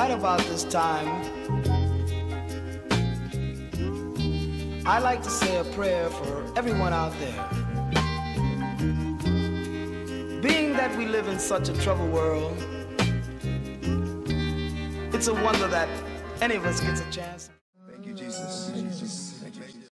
right about this time, I like to say a prayer for everyone out there. Being that we live in such a troubled world, it's a wonder that any of us gets a chance. Thank you, Jesus.